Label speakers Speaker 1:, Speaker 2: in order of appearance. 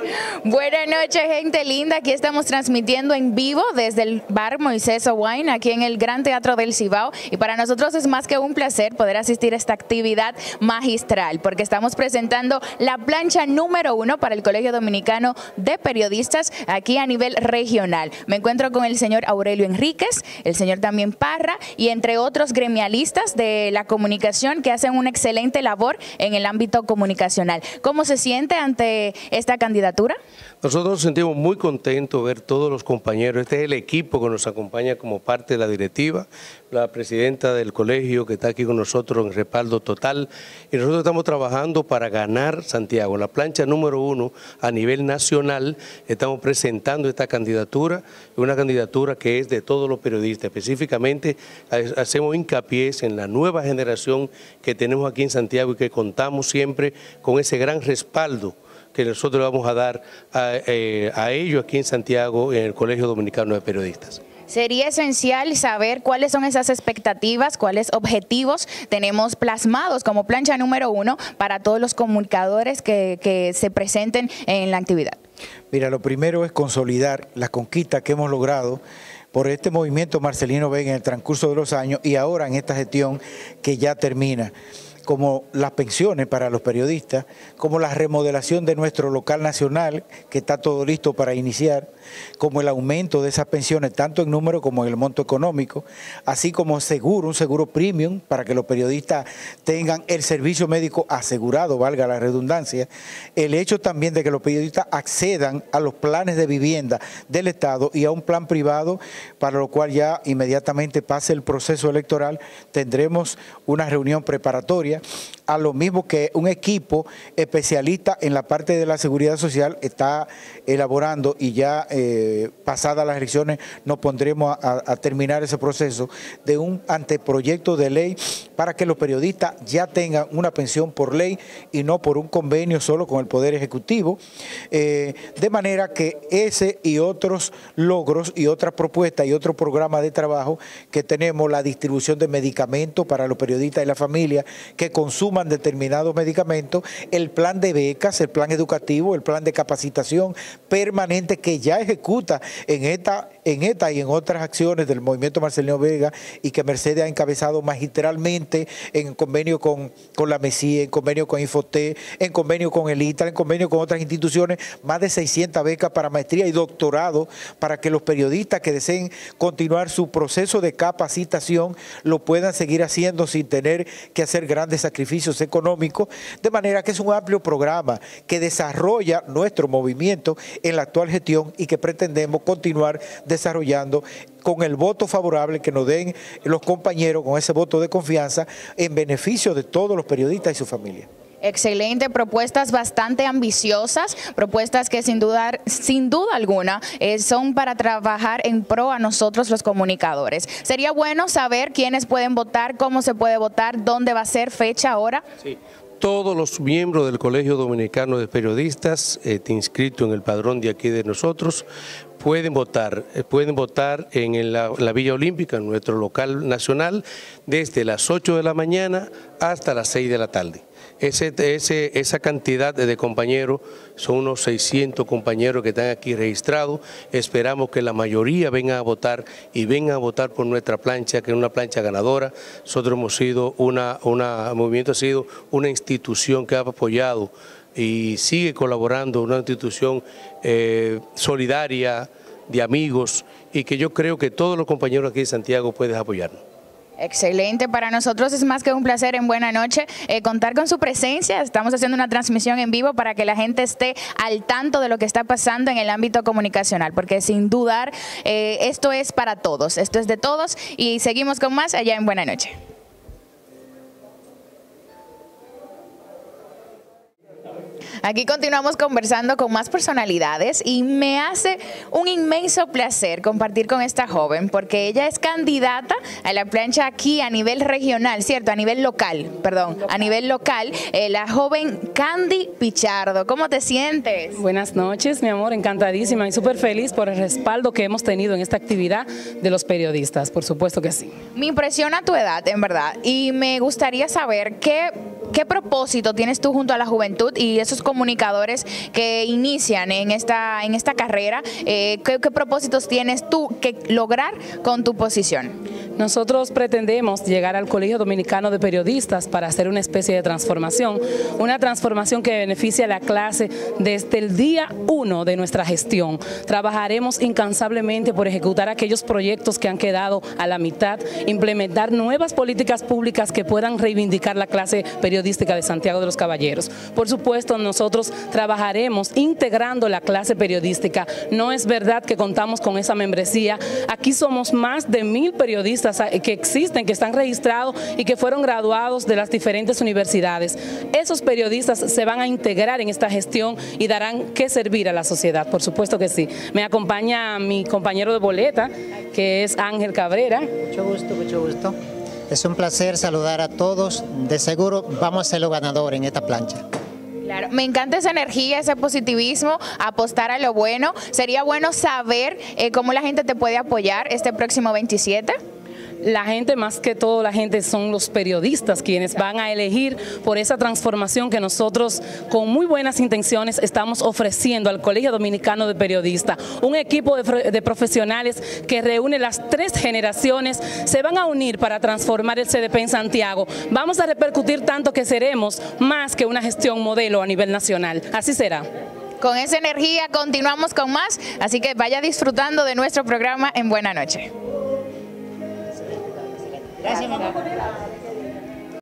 Speaker 1: Buenas noches, gente linda. Aquí estamos transmitiendo en vivo desde el bar Moisés Owain, aquí en el Gran Teatro del Cibao. Y para nosotros es más que un placer poder asistir a esta actividad magistral, porque estamos presentando la plancha número 1 para el Colegio Dominicano de Periodistas aquí a nivel regional. Me encuentro con el señor Aurelio Enríquez, el señor también Parra y entre otros gremialistas de la comunicación que hacen una excelente labor en el ámbito comunicacional. ¿Cómo se siente ante esta candidatura?
Speaker 2: Nosotros nos sentimos muy contentos de ver todos los compañeros. Este es el equipo que nos acompaña como parte de la directiva, la presidenta del colegio que está aquí con nosotros en respaldo total. Y nosotros estamos trabajando para ganar Santiago. La plancha número 1 a nivel nacional, estamos presentando esta candidatura, una candidatura que es de todos los periodistas. Específicamente hacemos hincapié en la nueva generación que tenemos aquí en Santiago y que contamos siempre con ese gran respaldo que nosotros vamos a dar a ellos aquí en Santiago, en el Colegio Dominicano de Periodistas.
Speaker 1: Sería esencial saber cuáles son esas expectativas, cuáles objetivos tenemos plasmados como plancha número 1 para todos los comunicadores que se presenten en la actividad.
Speaker 3: Mira, lo primero es consolidar las conquistas que hemos logrado por este movimiento Marcelino Vega en el transcurso de los años y ahora en esta gestión que ya termina, como las pensiones para los periodistas, como la remodelación de nuestro local nacional, que está todo listo para iniciar, como el aumento de esas pensiones, tanto en número como en el monto económico, así como seguro, un seguro premium para que los periodistas tengan el servicio médico asegurado, valga la redundancia, el hecho también de que los periodistas accedan a los planes de vivienda del Estado y a un plan privado, para lo cual ya inmediatamente pase el proceso electoral, tendremos una reunión preparatoria, a lo mismo que un equipo especialista en la parte de la seguridad social está elaborando y ya pasadas las elecciones nos pondremos a terminar ese proceso de un anteproyecto de ley para que los periodistas ya tengan una pensión por ley y no por un convenio solo con el Poder Ejecutivo, de manera que ese y otros logros y otras propuestas y otro programa de trabajo que tenemos, la distribución de medicamentos para los periodistas y la familia que consuman determinados medicamentos, el plan de becas, el plan educativo, el plan de capacitación permanente que ya ejecuta en esta y en otras acciones del movimiento Marcelino Vega y que Mercedes ha encabezado magistralmente en convenio con la MESI, en convenio con Infoté, en convenio con el ITRA, en convenio con otras instituciones, más de 600 becas para maestría y doctorado para que los periodistas que deseen continuar su proceso de capacitación lo puedan seguir haciendo sin tener que hacer grandes sacrificios económicos, de manera que es un amplio programa que desarrolla nuestro movimiento en la actual gestión y que pretendemos continuar desarrollando con el voto favorable que nos den los compañeros, con ese voto de confianza en beneficio de todos los periodistas y su familia.
Speaker 1: Excelente, propuestas bastante ambiciosas, propuestas que sin duda alguna son para trabajar en pro a nosotros los comunicadores. Sería bueno saber quiénes pueden votar, cómo se puede votar, dónde va a ser, fecha, hora. Sí.
Speaker 2: Todos los miembros del Colegio Dominicano de Periodistas inscritos en el padrón de aquí de nosotros pueden votar en la Villa Olímpica, en nuestro local nacional, desde las 8 de la mañana hasta las 6 de la tarde. Esa cantidad de compañeros, son unos 600 compañeros que están aquí registrados. Esperamos que la mayoría vengan a votar y vengan a votar por nuestra plancha, que es una plancha ganadora. Nosotros hemos sido el movimiento ha sido una institución que ha apoyado y sigue colaborando, una institución solidaria, de amigos, y que yo creo que todos los compañeros aquí de Santiago pueden apoyarnos.
Speaker 1: Excelente, para nosotros es más que un placer en Buena Noche contar con su presencia. Estamos haciendo una transmisión en vivo para que la gente esté al tanto de lo que está pasando en el ámbito comunicacional, porque sin dudar esto es para todos, esto es de todos y seguimos con más allá en Buena Noche. Aquí continuamos conversando con más personalidades y me hace un inmenso placer compartir con esta joven porque ella es candidata a la plancha aquí a nivel regional, ¿cierto? A nivel local, perdón, a nivel local, la joven Candy Pichardo. ¿Cómo te sientes?
Speaker 4: Buenas noches, mi amor, encantadísima y súper feliz por el respaldo que hemos tenido en esta actividad de los periodistas, por supuesto que sí.
Speaker 1: Me impresiona tu edad, en verdad, y me gustaría saber qué ¿qué propósito tienes tú junto a la juventud y esos comunicadores que inician en esta carrera? ¿Qué propósitos tienes tú que lograr con tu posición?
Speaker 4: Nosotros pretendemos llegar al Colegio Dominicano de Periodistas para hacer una especie de transformación, una transformación que beneficie a la clase desde el día 1 de nuestra gestión. Trabajaremos incansablemente por ejecutar aquellos proyectos que han quedado a la mitad, implementar nuevas políticas públicas que puedan reivindicar la clase periodística de Santiago de los Caballeros. Por supuesto, nosotros trabajaremos integrando la clase periodística. No es verdad que contamos con esa membresía. Aquí somos más de 1000 periodistas que existen, que están registrados y que fueron graduados de las diferentes universidades. Esos periodistas se van a integrar en esta gestión y darán que servir a la sociedad, por supuesto que sí. Me acompaña mi compañero de boleta, que es Ángel Cabrera.
Speaker 5: Mucho gusto, mucho gusto. Es un placer saludar a todos. De seguro vamos a ser los ganadores en esta plancha.
Speaker 1: Claro, me encanta esa energía, ese positivismo, apostar a lo bueno. Sería bueno saber cómo la gente te puede apoyar este próximo 27.
Speaker 4: La gente, más que todo la gente, son los periodistas quienes van a elegir por esa transformación que nosotros con muy buenas intenciones estamos ofreciendo al Colegio Dominicano de Periodistas. Un equipo de profesionales que reúne las 3 generaciones, se van a unir para transformar el CDP en Santiago. Vamos a repercutir tanto que seremos más que una gestión modelo a nivel nacional. Así será.
Speaker 1: Con esa energía continuamos con más, así que vaya disfrutando de nuestro programa en Buena Noche.
Speaker 5: Gracias, mamá.